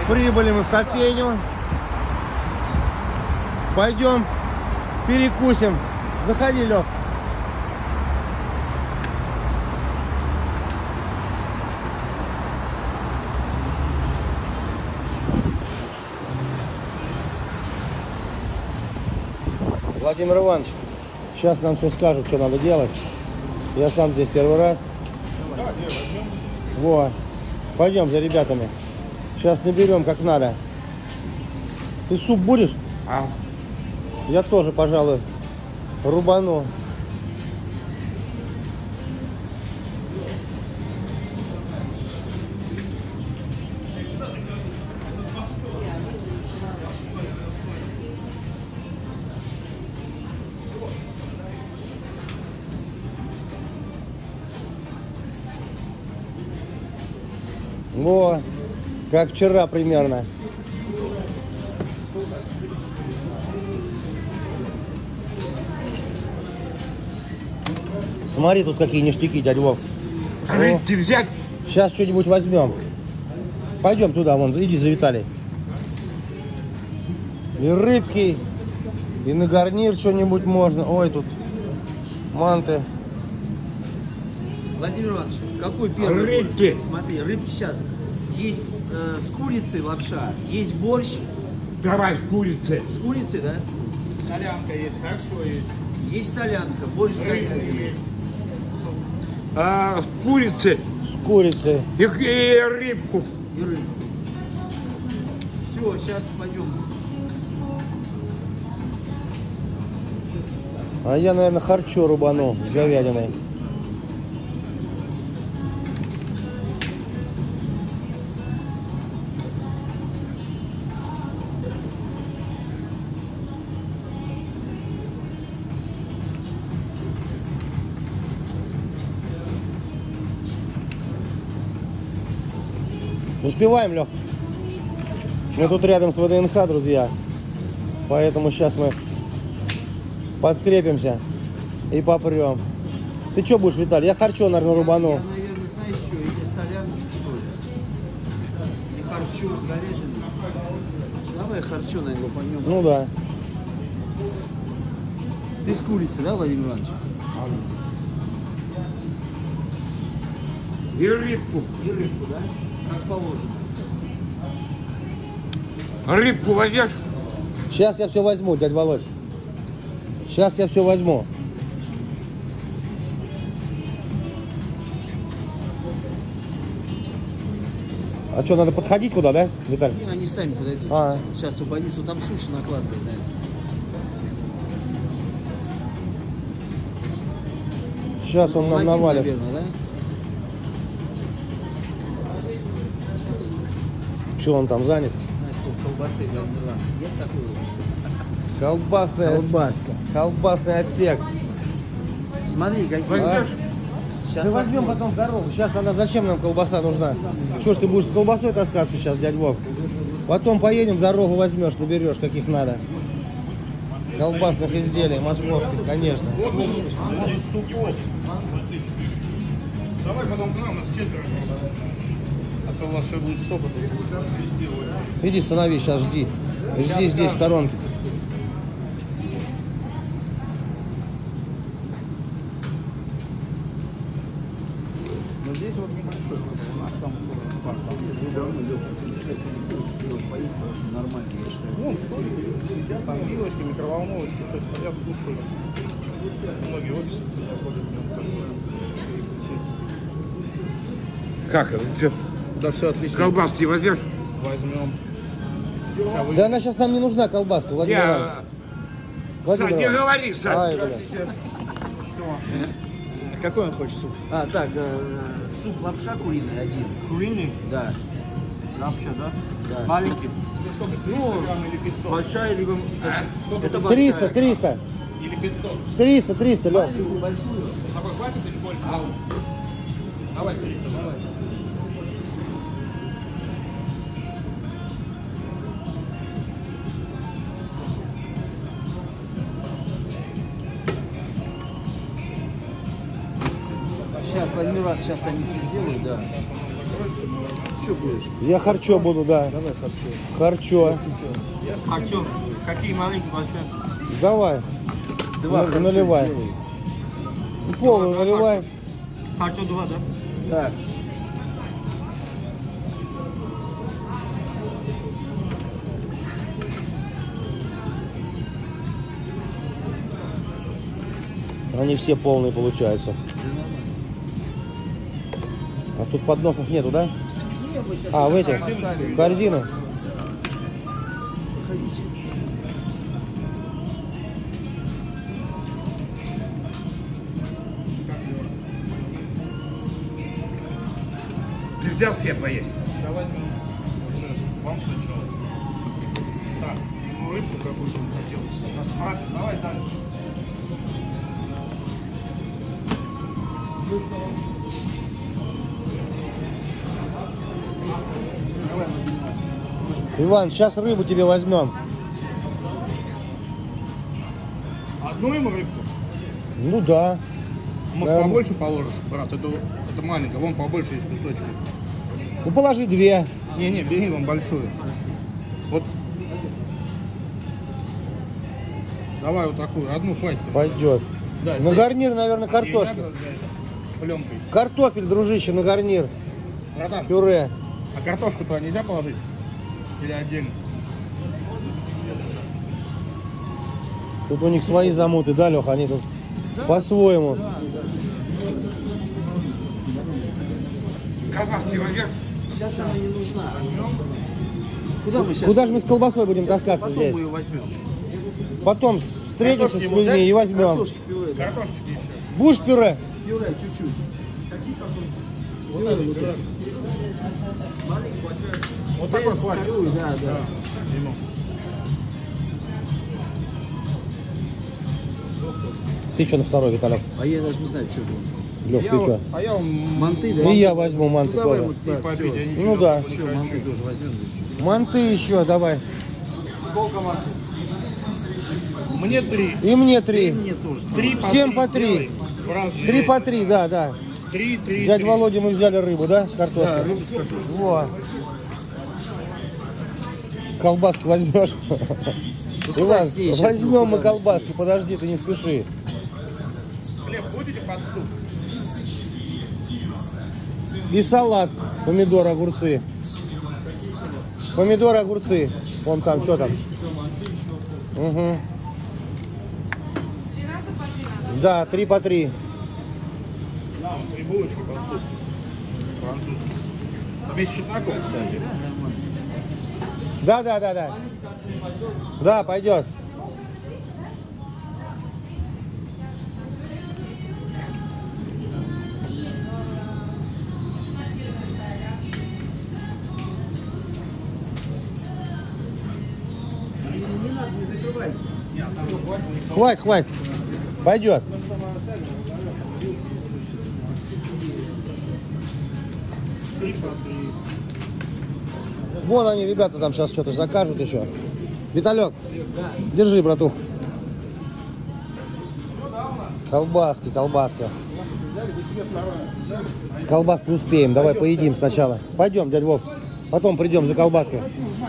Прибыли мы в кофейню. Пойдем перекусим. Заходи, Лёх. Владимир Иванович, сейчас нам все скажут, что надо делать. Я сам здесь первый раз. Вот. Пойдем за ребятами. Сейчас наберем как надо. Ты суп будешь? Я тоже, пожалуй, рубану. Во, как вчера примерно. Смотри, тут какие ништяки, дядя Вов. Рыбки взять? Сейчас что-нибудь возьмем. Пойдем туда, вон, иди за Виталий. И рыбки, и на гарнир что-нибудь можно. Ой, тут манты. Владимир Иванович, какой первый? Рыбки. Смотри, рыбки сейчас. Есть с курицей лапша, есть борщ. Давай с курицей. С курицей, да? Солянка есть, хорошо есть. Есть солянка, борщ с Рыба говядиной. есть. С курицей. С курицей. И рыбку. И рыбу. Все, сейчас пойдем. А я, наверное, харчо рубану с говядиной. Успеваем, Лёх? Мы тут рядом с ВДНХ, друзья. Поэтому сейчас мы подкрепимся и попрем. Ты что будешь, Виталий? Я харчо, наверное, рубану. Я, наверное, знаешь что, или соляночку, что ли? И харчо с говядиной. Давай харчо, наверное, поймем. Ну да. Ты с курицей, да, Владимир Иванович? И рыбку. И рыбку, да? Как положено. Рыбку возьмешь? Сейчас я все возьму, дядя Володь. Сейчас я все возьму. А что, надо подходить куда, да, Виталий? Они сами подойдут. А. Сейчас освободится, там суши накладывает, да. Сейчас он нам Один, навалит. наверное, да? Что он там занят? Знаешь, сколько колбасы, Владимир Иванович? Есть такой? Колбаска. Колбасный отсек. Смотри, какие. Возьмешь? Сейчас Да возьмем посмотрим. потом дорогу. Сейчас она, зачем нам колбаса нужна? Что ж ты будешь с колбасой таскаться сейчас, дядь Вов? Потом поедем, дорогу возьмешь, наберешь, каких надо. Колбасных изделий, московских, конечно. Давай потом к нам, у нас 4. А то у вас все будет стопа. Иди, становись, сейчас жди. Жди здесь, в сторонке. Но здесь вот небольшой. У нас там парк. Поесть, конечно, нормально, я считаю. Вон столики сидят, там вилочки, микроволновочки, все стоят, кушают. Многие офисы ходят. Как это? Что? Да, все отлично. Колбаски возьмешь? Возьмем. Да она сейчас нам не нужна, колбаска, Владимир Иванович. Владимир Не Иванович. говори, Сань. Ай, бля. Какой он хочет суп? А, так, суп лапша куриный один. Куриный? Да. Лапша, да? Да. Маленький? Сколько? 300 Ну, грамм или 500? большая либо... Это 300, 300. Или 500? 300, 300, Лёх. большую. С тобой хватит или больше? Давай 300, давай. Сейчас, Владимир Иванович, сейчас они все сделают, да. Сейчас он закроется, харчо будешь? Я харчо буду, да. Давай харчо. Харчо. Харчо. Какие маленькие, большие? Давай. Два харчо наливай. сделай. Полную наливай. Харчо 2, да? Да. Они все полные получаются. А тут подносов нету, да? А, в этих? В корзину? Нельзя все поесть. Сейчас возьмем. Вам сначала. Так, ему рыбку какую-то хотелось. Давай дальше. Иван, сейчас рыбу тебе возьмем. Одну ему рыбку? Ну да. Может, Да. побольше положишь, брат? Это маленькая, вон побольше есть кусочки. Ну положи 2. Не, бери вон большую. Вот. Давай вот такую, одну хватит. Пойдет. Да, На здесь. гарнир, наверное, картошки. Пленкой. Картофель, дружище, на гарнир. Братан, Пюре. а картошку туда нельзя положить? Или отдельно? Тут у них свои замуты, да, Леха? Они тут по-своему. Колбаски возьмешь? Сейчас она не нужна. Куда мы сейчас? Куда же мы с колбасой будем таскаться Потом здесь? мы ее возьмем. Потом встретимся с Картошки людьми взять? и возьмем. Картошки пюре. Да. Картошечки еще. Будешь пюре? Пюре чуть-чуть. Вот это вот это. Вот Да, такой хватит. вторую, да. Ему. Ты что на второй, Виталик? А я даже не знаю, что было. Лех, ты что? А я вам Манты, да? И я возьму манты Ну, давай тоже. вот и так, попить, всё. я ничего Ну да. не Все, хочу. манты тоже возьмем. Манты еще, давай. Сколько манты? Мне 3. И мне 3. Мне тоже. 3 по 7 3 по 3. сделай. В разные. 3 по 3, да, да. 3. Дядя Володя, мы взяли рыбу, да, с картошкой? Да, рыбу с картошкой. Во. Колбаски возьмешь? Иван, с ней сейчас, возьмем мы куда? колбаски, подожди, ты не спеши. Хлеб будете под суп? И салат, помидоры, огурцы. Помидоры, огурцы. Вон там, что там? Угу. Да, 3 по 3. Да, 3 булочки под суп. Французский. Там есть с чесноком, кстати. Да. Да, пойдет. Хватит. Пойдет. Вон они, ребята, там сейчас что-то закажут еще. Виталек, держи, братух. Колбаски. С колбаской успеем. Давай поедим сначала. Пойдем, дядь Вов. Потом придем за колбаской.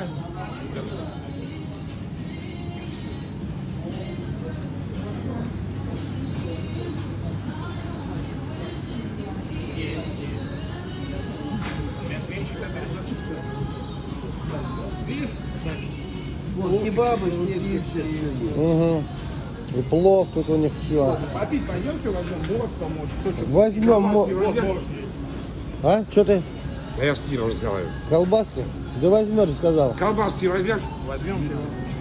Вот кебабы все есть. Угу. И плов тут у них все. Попить пойдемте, возьмем борщ, там может кто-то. Возьмем. Вот борщ. А? Что ты? Да я с Киром разговариваю. Колбаску? Да возьмешь, сказал. Колбаски возьмешь? Возьмем все.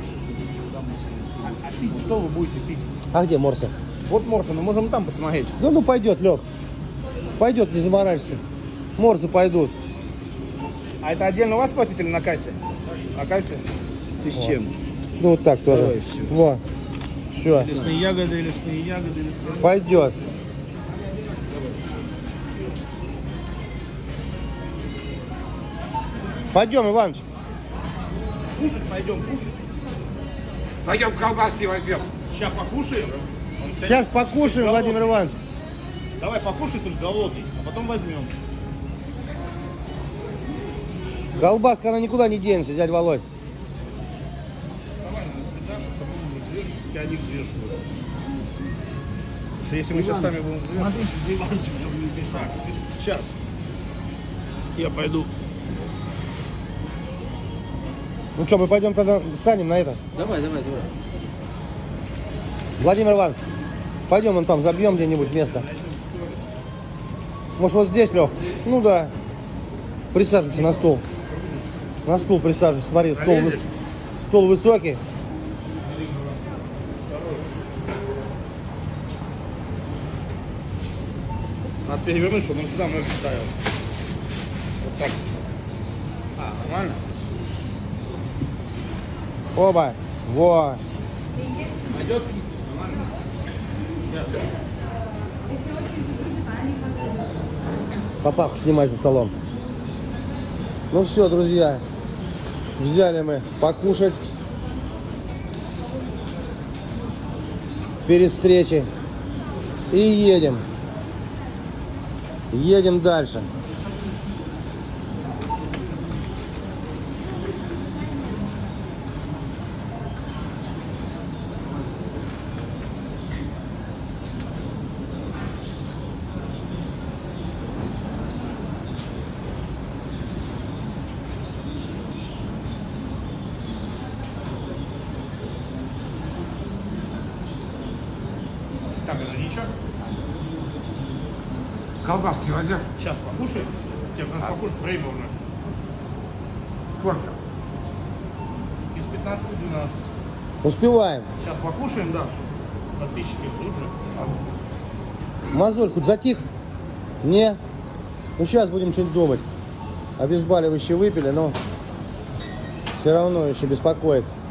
А пить что вы будете пить? А где Морса? Вот Морса, мы можем там посмотреть. Да ну пойдет, Лех. Пойдет, не заморачивайся. Морсы пойдут. А это отдельно у вас платить или на кассе? На кассе? Ты с чем? Ну вот так тоже. Давай, всё. Во. Все. Лесные ягоды. Пойдет. Пойдем, Иваныч. Кушать пойдем, кушать. Пойдем колбаски возьмем. Сейчас покушаем. Сейчас покушаем, Владимир Иванович. Давай покушай, ты же голодный, а потом возьмем. Колбаска, она никуда не денется, дядь Володь. Давай, наверное, чтобы мы взвешивать, они взвешивают. Потому что если мы сейчас сами будем взвешивать... Смотрите, диванчик, чтобы не бежать. Так, сейчас. Я пойду. Ну что, мы пойдем тогда встанем на это? Давай. Владимир Иванович, пойдем вон там, забьем где-нибудь место. Может, вот здесь, Лех? Ну да. Присаживайся на стол. На стул присаживайся. Смотри, стол высокий. Надо перевернуть, чтобы он сюда ноги ставил. Вот так. Нормально? Оба. Во. Пойдет? Нормально? Сейчас. Папаху снимай за столом. Ну все, друзья. Взяли мы покушать. Перед встречей. И едем. Едем дальше. Так, это ничего. Колбаски возьмешь? Сейчас покушаем. Тебе же надо покушать, время уже. Сколько? Из 15 до 12. Успеваем. Сейчас покушаем дальше. Подписчики ждут же. Мозоль хоть затих? Не. Ну сейчас будем что-нибудь думать. Обезболивающее выпили, но все равно еще беспокоит.